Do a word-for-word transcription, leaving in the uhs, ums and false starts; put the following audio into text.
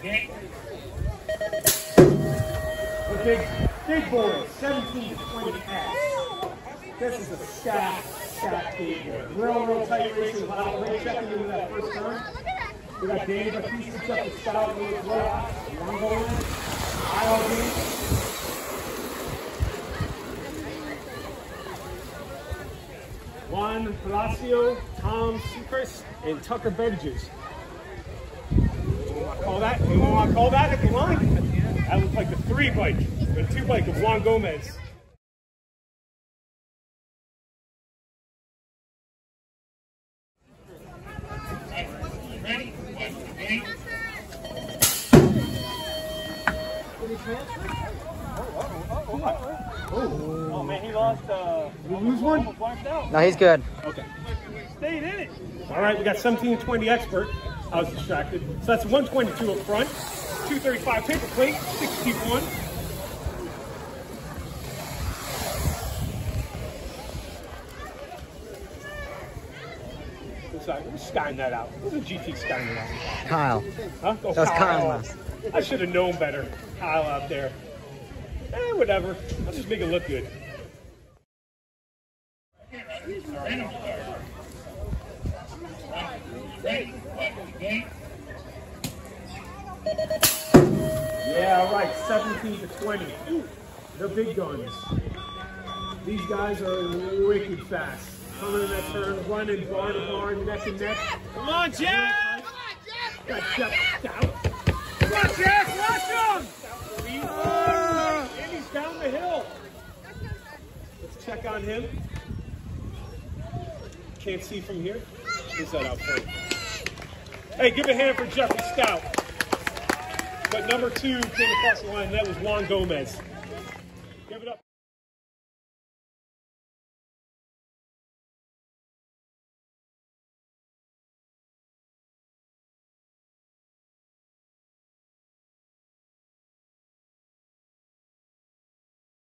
The big, big boys, seventeen to twenty X. This is a stack, stack big boy. Real, real tight racing. We're checking into that first turn. We got Danny Bautista, Jeff Staudt, Luis Rojas, Juan Gonez, Kyle Juan Palacio, Tom Hanville, and Tucker Beddiges. You want to call that? You want to call that if you want? That looks like the three bike, the two bike of Juan Gonez. Ready? Oh, oh man, he lost. Uh, Did you lose one? No, he's good. Okay. Stayed in it. All right, we got seventeen twenty expert. I was distracted. So that's one twenty-two up front, two thirty-five paper plate, sixty-one. Who's skying that out? Who's the G T skying it out? Kyle. Huh? Oh, that was Kyle. Kyle last. I should have known better. Kyle out there. Eh, whatever. I'll just make it look good. Yeah, all right. seventeen to twenty. The big guns. These guys are wicked fast. Coming in that turn, running bar to bar, neck and neck. Come on, Jeff! Come on, Jeff! Got Jeff Staudt. Come on, Jeff! Watch him! Oh, and he's down the hill. Let's check on him. Can't see from here. Who's that out front? Hey, give a hand for Jeff Staudt. But number two came across the line. That was Juan Gonez. Give it up.